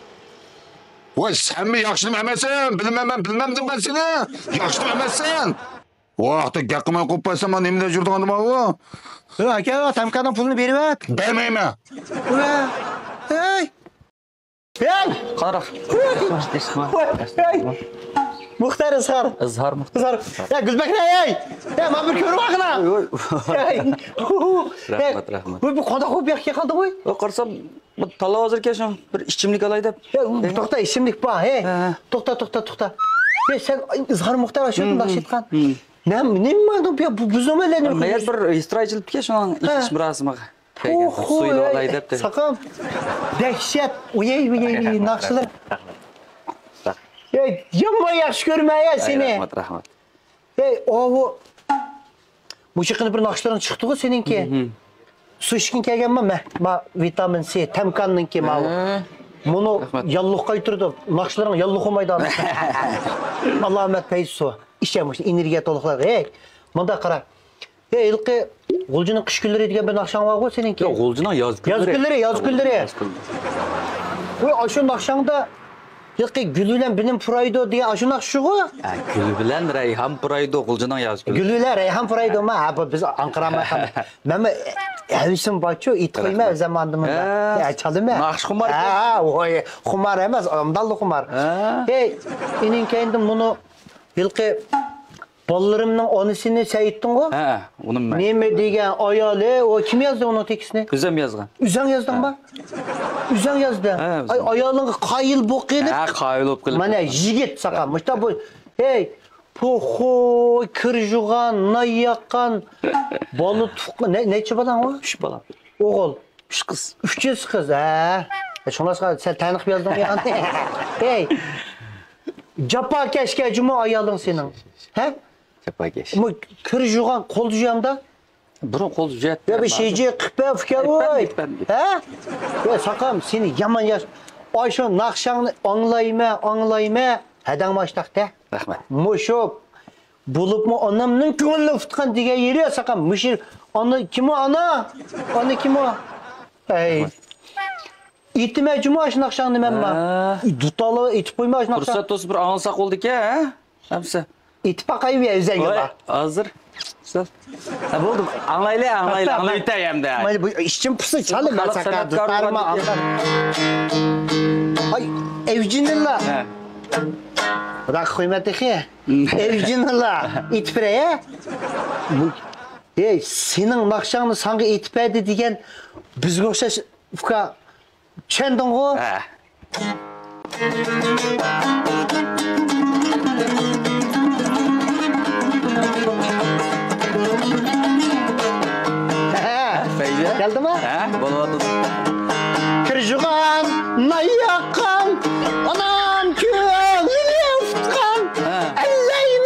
Vay sen mi yaşlı Mehmet'sin? Bilmem ben bilmemdim ben seni. Yaşlı Mehmet'sin. O vakti yakıma koppaysam ben elimde jürdüm andım o. Ya aka tamkanın pulunu veriver. Vermeyeyim mi? Ulan. Hey. Hey. Qanarak? Hey. Muhtar ızhar. Izhar mı? Izhar. Ya Gülbek ne hey? Ya ma bir körü bakına. Rahmat, rahmat. Bu bu qanday qo'yib yoqqa qoldi qo'y? O qarsam bu tala hozir kelishim bir ichimlik olay deb. To'xta, ichimlik bor, hey. To'xta, to'xta, to'xta. Ey sen izhar muhtar shu bunday aytgan. Ne nima bu bu biz nimalarni? Meğer bir istiraychilik ke shundan ichish murosimiga. Suyli olay deb. Saqam. Dehshat. Uyey, uyey, naqshlar. Ey, yomma yaxshi ko'rmay seni. Rahmat, rahmat. Hey, o bu çıkını bir nakışların çıktı o seninki. Su içkin kelgen mi? Meh, ma vitamin C, temkanın ki ma. Bunu yallık kaytırdı. Nakışların yallık olmaydı. Allah Ahmet Peyz su. İşemiş, enerjiye toluklar. Hey, manda kara. Hey, ilki Gulcunun kış gülleri diye bir nakşan var o seninki. Yok, Gulcunun yaz gülleri. Yaz gülleri, yaz gülleri. Bu aşı nakşanda ilki gülüyle benim puraydı diye aşı nakşı o. Gül bilen Reyhan Pıraydı, Gulcunun yaz gülleri. Gülüler Reyhan puraydı ama bu biz Ankara'ma tam. Meme evisin başı it koyma zamanında. Ya çalım ya. Nakş kumar. Ha, oy, kumar emez, amdallı kumar. Hey, inin kendim bunu ilki ballarımın onisini seyittin o. He, onun ben. Neme degen ayalı, o kim yazdı onun tekisini? Üzem yazgan. Üzen yazdın mı? Üzen yazdı. Ay ayalın kayıl bu gelip. Ha, kayıl olup gelip. Mana yigit sakamış da bu. Hey, pohoy, kırjugan, nayakan, balı tukka, ne ne çıbadan o? Üç bala. Oğul. Üç kız. Üç kız kız ha. E şunlar sen tanık yazdın yani. Hey. Capa keşke cuma ayalın senin. He? Capa geç. Bu kırjugan kol juyamda. Burun kol jet. Ya bir şeyci kıpı fıkı oy. Ha? Ya sakam seni yaman yaş. Ayşo nakşanı anlayma anlayma. Hadan baştakta. Rahmet. Muşup. Bulup mu anamın köngülü tutkan diye yeri ya sakam. Mışır. Onu kim o ana? Onu kim o? Hey. İtime cuma aşın nakşanı memma. Dutalı itip koyma aşın nakşanı. Fırsat olsun bir anılsak oldu ki ha? Hepsi. İtip bakayım ya özen yola. Hazır. Güzel. Ha buldum. Anlayla anlayla anlaytayım da. Ama bu işçim pısı çalın ben sakar. Tutarma anlar. Ay evcinilla. He. Bırak kıymetli ki. Evcinilla. İtpireye. Ey senin nakşanı sanki itpedi diyen biz yoksa fuka çendin o. He. Geldi mi? He. Bolu Kırjugan, nayakan, anam köngülü futkan, elley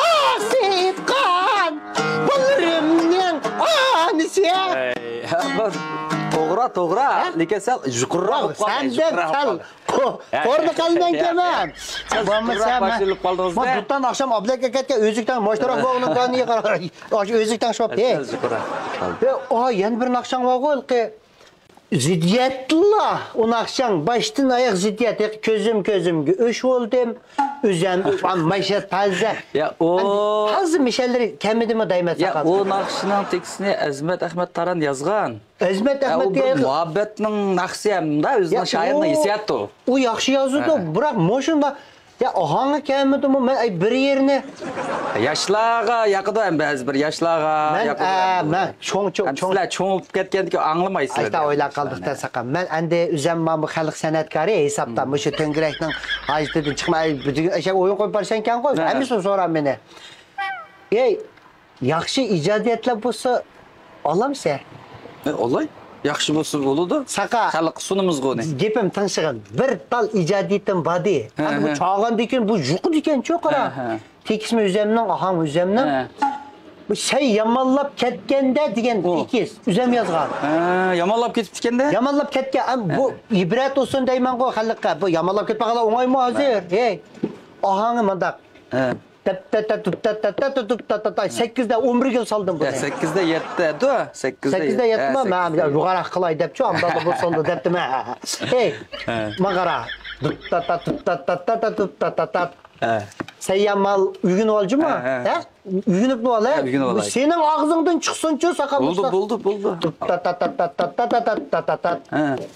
nasipkan, balırımın anisi. Bak, toğra toğra. Like sen jukurra olup kaldı. Sen de kal. Korda kalman kemem. Bu sen başlık kaldınız ben da. tuttan akşam ablak ketke özükten maştarak bağının kanıya karar. Özükten şop he. Jukurra. O yan bir akşam var ki ziddiyetullah. O akşam baştan ayak ziddiyet. Közüm közüm üç oldum. Üzem maşa taze. Ya o taze mişelleri kemidime değmez ya sakal. o nakşının tekstini Ezmet Ahmet Taran yazgan. Ezmet Ya o Ahmet bir diye. muhabbetinin nakşı hem da özünün şairinin hissiyatı o. O yaxşı yazıdı. Bırak moşunda. Ya o hangi kemidi mi? Ben bir yerine. Yaşlığa yakıdı hem biz bir yaşlığa Ben yakıdı. eee ben çoğun çoğun çoğun. Sizler çoğup ketkendik anlamayısınız. Ayta oyla kaldık da sakın. Ben ende üzemmem bu halık sanatkarı hesapta. Mışı tüngürekten hacıdı çıkma. Bütün şey oyun koy parçan kan koy. Hemisin sonra beni. Ey yaxşı icadiyetler bulsa Allah'ım sen. Olay. Yaxşı bolsun boludu. Saka. Xalq sunumuz gone. Gepim tanışıgan. Bir tal icadiyetim badi. Hani bu çağan diken bu juku diken çok ara. Tekismi üzemden aham üzemden. Bu şey yamallap ketkende diyen ikiz. Üzem yazgan. Ha, yamallap ketip dikende? Yamallap ketke. Bu ibret olsun deyman ko halka. Bu yamallap ketpe kadar onay mı hazır? Hey. Ahangı mandak. He. Tat tat tat tat tat tat tat tat tat tat tat sekizde on bir yıl saldım bunu. Sekizde yetti du. Sekizde Sekizde yetti mi? Ben yukarı kılay dep şu anda bu sonunda deptim ha. Hey. Magara. Tat tat tat tat tat tat tat tat tat. Seyyamal ügün olcu mu? He? Ügünüp ne ol he? Senin ağzından çıksın çö sakal. Buldu buldu buldu. Tat tat tat tat tat tat tat tat tat tat.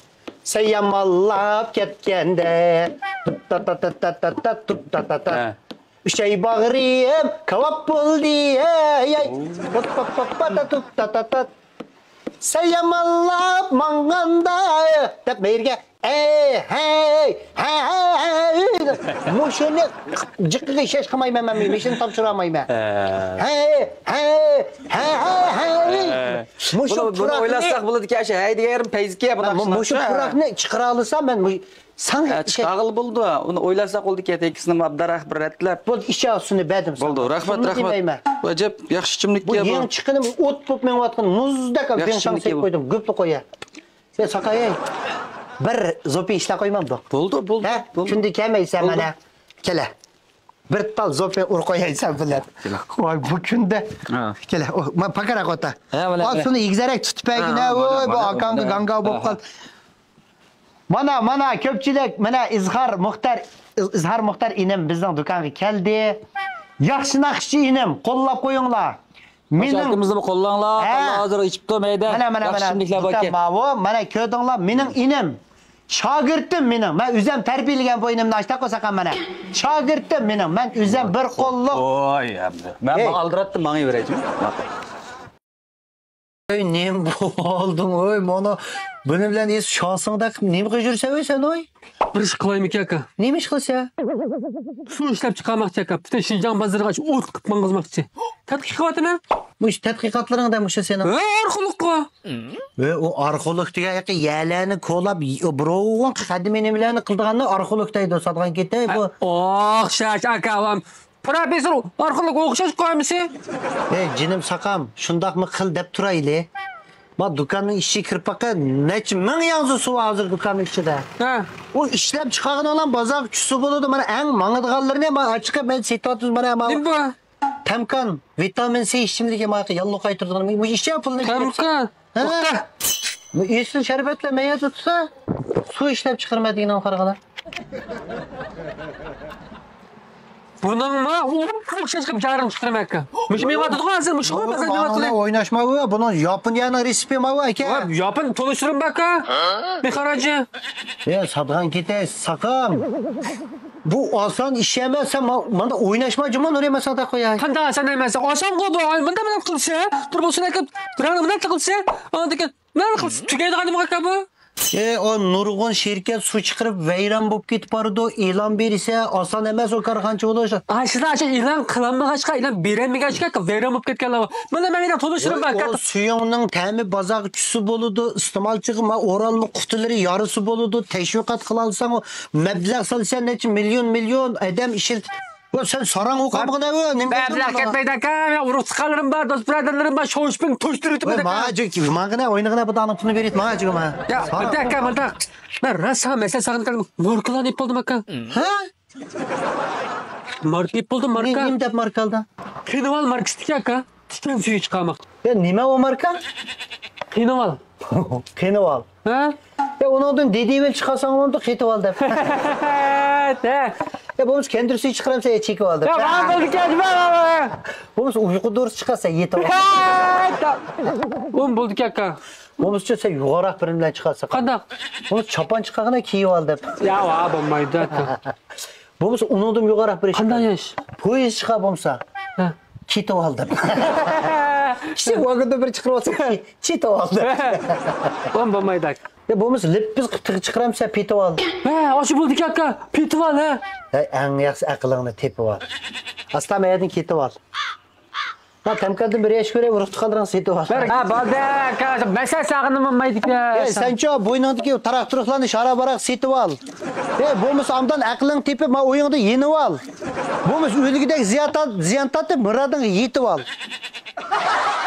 Seyyamallap ketkende. Tat tat tat tat tat tat tat tat tat. Şey bağırayım, kavap bul diye. Pat pat pat pat tat tat tat tat. Seyyamallap manganda. Tep meyirge. Ey, hey, hey, hey. Moşunu cıkkı şeş kımayım ben mi? Meşini tapşıramayım ben. Hey, hey, hey, hey. Bunu, bunu oylasak buladı ki şey. Haydi yerim peyziki yapın. Moşu purak ne çıkara alırsam ben sana çıkağıl buldu. Onu oylasak oldu ki tekisini abdarah bir retler. Bu işe aslını bedim sana. Buldu. Rahmat rahmat. Acep yaxşı çimlik bu. ya bu. Bu yeni çıkını ot top men vatqın muzda kap ben sana sey koydum. Güplü koya. Sen sakayay. Bir zopi işle koymam bu. Buldu buldu. Ha? Şimdi kelmeysen bana. Kele. Bir tal zopi ur koyaysan bilen. Vay bu günde. Kele. Ma pakara kota. Al şunu igzerek tutup begine. Oy bu akangı ganga bop kal. Mana mana köpçülük mana izhar muhtar izhar muhtar inem bizden dükkanı geldi. Yaxşı nakşçı inem kollap koyunlar. Mening bu qo'llanglar, Allah hozir ichib to'maydi. Mana mana mana. Mana ko'rdinglar, mening inim. Shogirdim mening. Men o'zim tarbiyalagan bo'ynimni ashta qo'saqam mana. Shogirdim mening. Men o'zim bir qo'lliq. Voy, men aldiratdim, menga beraychi. Ey nem oldum oy mana buni bilan es shosingda nima qilib yursan oy sen oy? Bir ish qilaymi aka? Nima ish qilsa? Suv ishlab chiqarmoqchi aka. Butun Shinjon bozoriga o't qilib mang'izmoqchi. Tadqiq qilyaptimi? Bu ish tadqiqotlaringda o'sha seni. E, arxeologqa. E, u arxeolog degan yoqqa yalani ko'lab birovun qadimiy nimalarni qildiganni arxeolog deydi, sotgan ketay bu. Oh, shash akavam. Professor arxeolog o'xshash qo'ymisiz? Ey jinim saqam, shundaqmi qil deb turayli. Ma do'konning ishi kirib baqa necha ming yozib suv hozir do'konning ichida. Ha. U ishlab chiqargan olan bozor kuchisi bo'ladi. Mana eng mang'idganlarini men ochiqib men setotuz mana ma. Nima bu? Tamkan, vitamin C ichimligi maqi yallo qaytirdigan. Bu ishcha pulni. Tamkan. To'xta. Bu esin sharbatla meya tutsa, suv ishlab chiqarmaydigan qarag'alar. Buningmi? O'xshash qilib jarim chiqarmay aka. Mush meva tutqansiz, mush qo'y bazar nima qilay? O'ynashma bu. Buni Yaponiyaning resepti ma bu aka. Yapon to'lishtirim aka. Meharaji. Ya sadg'an ketay, saqam. Bu oson ish emas, mana o'ynashma jumon o'raymasada qo'yay. Qanday oson emas? Oson-ku bu. Bunda nima qilsa, tur bo'lsin aka, turani nima qilsa, undagi nima qilsa, tugaydigan nima aka bu? E o nurg'un shirkat suv chiqarib vayron bo'lib ketib bordi, e'lon bersa, oson emas o korxonchi bo'lishi. Ha, sizlar acha e'lon qilinmag'achqa, e'lon berilmag'achqa vayron bo'lib ketganlar. Mana men yana to'lishtirib aka. O suyuqning ta'mi bozor kuchisi bo'ladi, iste'molchiga ma o'ralma qutilari yarısı bo'ladi. Tashviqot qila olsang, mablag' solsan necha million million odam ishir. Bu sen sarang o'qamag'ina bu. Mablag' ketmaydi aka. Men urug' chiqarlarim bor, do'st birodarlarim bor, sho'shping to'shtirib aka. Majik, mang'ina o'ynag'ina bu dani pulni berib, majik ma. Ya, bitta aka, bitta. Men rasam mesela saqlanib markalanib bo'ldim aka. Ha? Marka bo'ldim, marka. Nima deb markaldan? Kinoval markasi aka. Tikan suyi chiqarmoq. Ya nima o marka? Kinoval. Kinoval. Ha? Ya undan dedivel chiqarsang bo'ldi, Kinoval deb. Ya bo'lmasa kendir suyi chiqaramsa, chekib oldi. Ya men bo'ldi ketma. Bo'lmasa uyqu do'risi chiqarsa yetib oldi. O'n bo'ldi aka. Bo'lmasa sen yuqoriroq birin bilan chiqarsa. Qanday? Bo'lmasa chopon chiqarganda kiyib ol deb. Ya va bo'lmaydi aka. Bo'lmasa undan yuqoriroq bir ish. Qanday ish? Poyez chiqar bo'lsa. Ha. Ketib ol deb. Kishi vagonda bir chiqarib olsa, ketib ol deb. O'n bo'lmaydi aka. Ya bo'lmasa lippiz qilib chiqaramsa, petib ol. Ha, oshi bo'ldi aka. Petib ol ha. Eng yaxshi aqlingni tepib ol. Astamayadin ketib ol. Ha, tamkadan bir yaş göre vuruqtu qaldiran setib ol. Ha, bo'ldi aka. Masa saqinib olmaydi-ku. Ey, sencho bo'yningdagi taraq-turuqlarni shara-baraq setib ol. Ey, bo'lmasa amdan aqling tepib, men o'yingda yenib ol. Bo'lmasa o'ligidek ziyon ziyon tatib, murodingga yetib ol.